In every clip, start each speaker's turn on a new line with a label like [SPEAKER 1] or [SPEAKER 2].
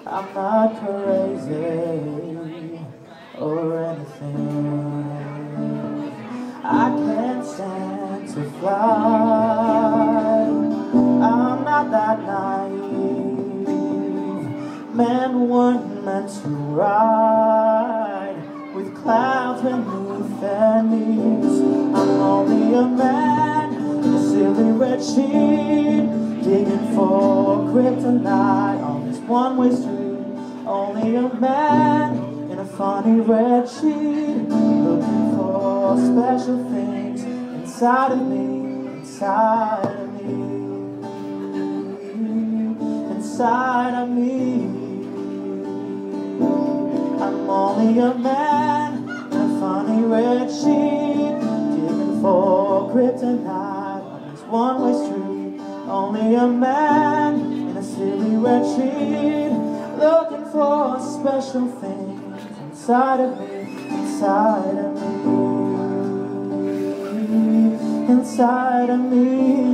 [SPEAKER 1] I'm not crazy or anything. I can't stand to fly. I'm not that naive. Men weren't meant to ride with clouds beneath their knees. I'm only a man in a silly red sheet, digging for kryptonite on this one-way street. Only a man in a funny red sheet, looking for special things inside of me, inside of me, inside of me. I'm only a man in a funny red sheet, digging for kryptonite on this one-way street. Only a man in a silly red sheet, looking for special things inside of me, inside of me, inside of me,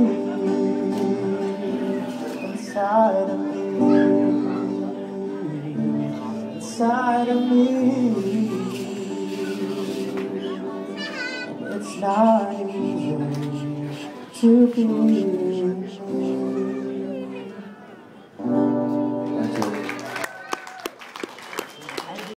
[SPEAKER 1] inside of me, inside of me. And it's not easy to be